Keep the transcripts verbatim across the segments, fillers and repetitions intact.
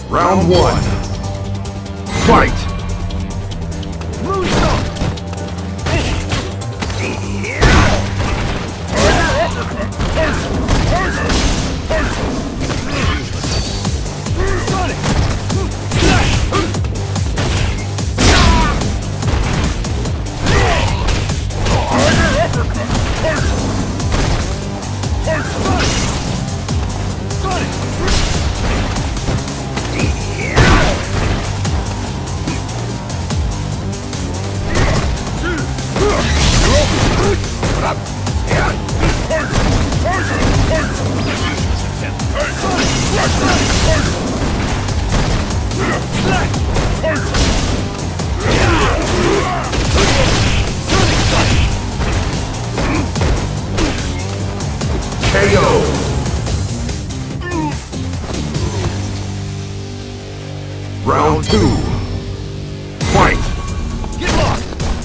Round one. Fight! K O. Round two. Fight! Get lost!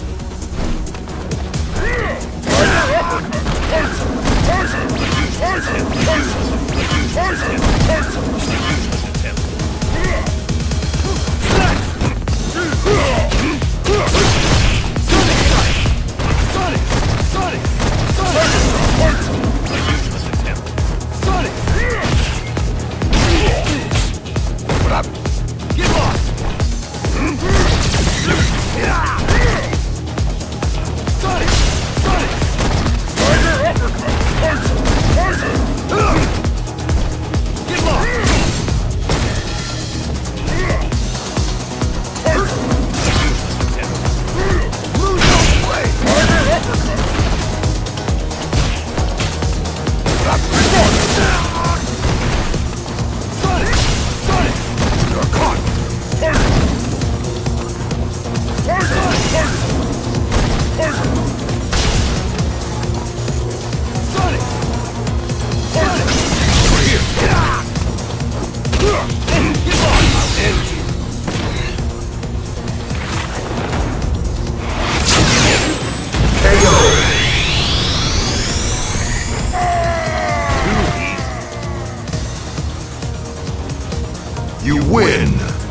You win!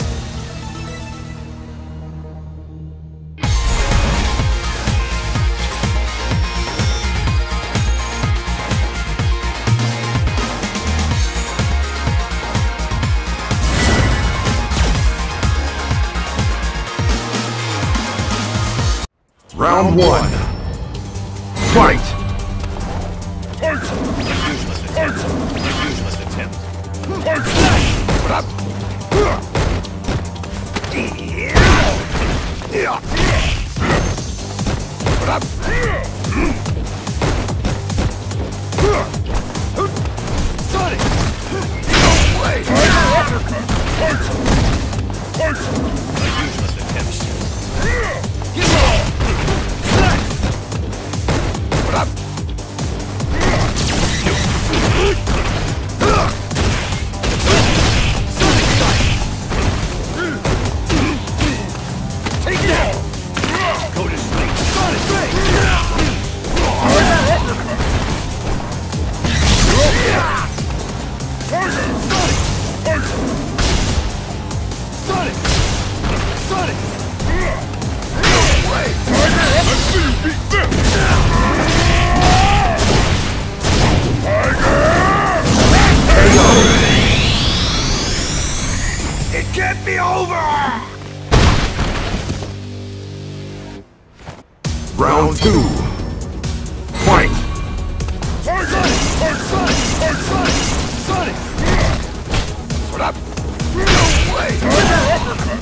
Round one. Fight! Useless attempt. Useless attempt. What up? What up? Sonic! No way! Useless attempt. Get low! What up? Sonic strike! Take that! Go to sleep! Sonic strike! Sonic! Sonic! No way! I see you beat them! K O! It can't be over! Round two. Fight! Sonic! Sonic! Sonic! Sonic! What up? No way!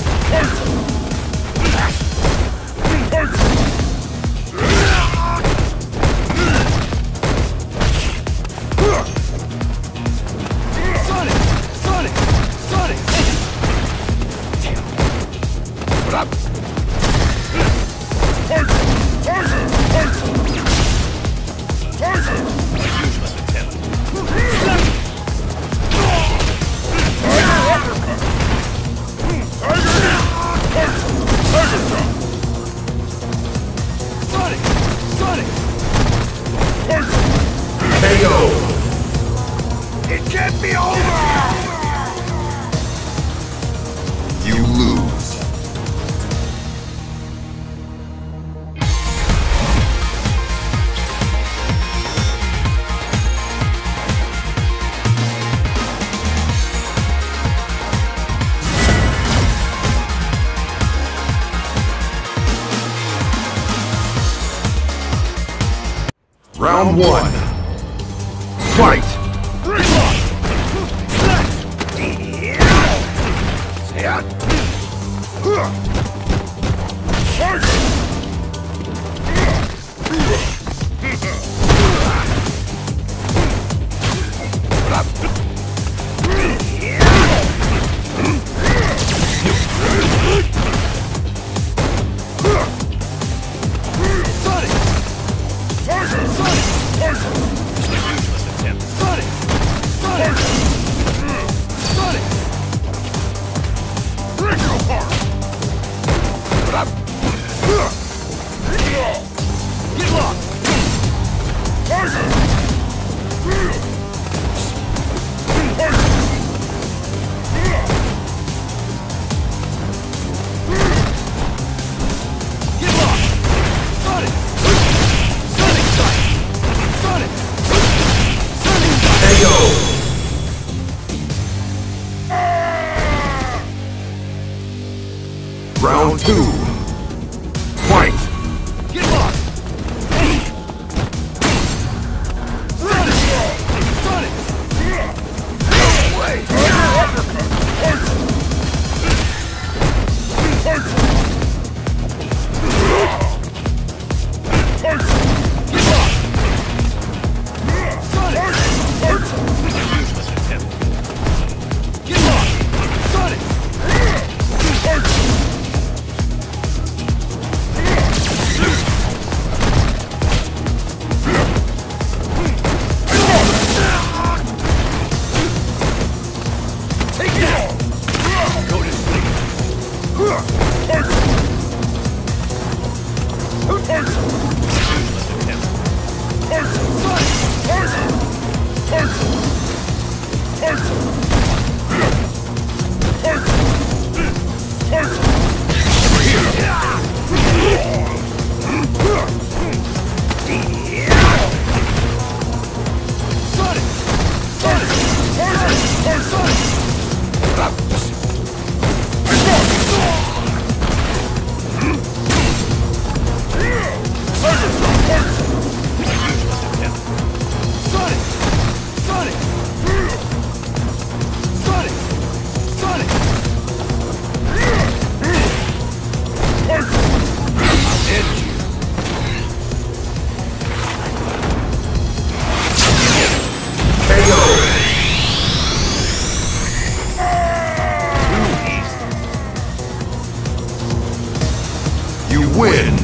Sonic! Sonic! Sonic! What up? Useless attempt. Sonic! Sonic! K O! It can't be over! Round one. Fight! Round two. Fight! Get locked! Sonic! Sonic! Wait! Get locked! Sonic! Useless attempt. Get locked! Sonic! You win!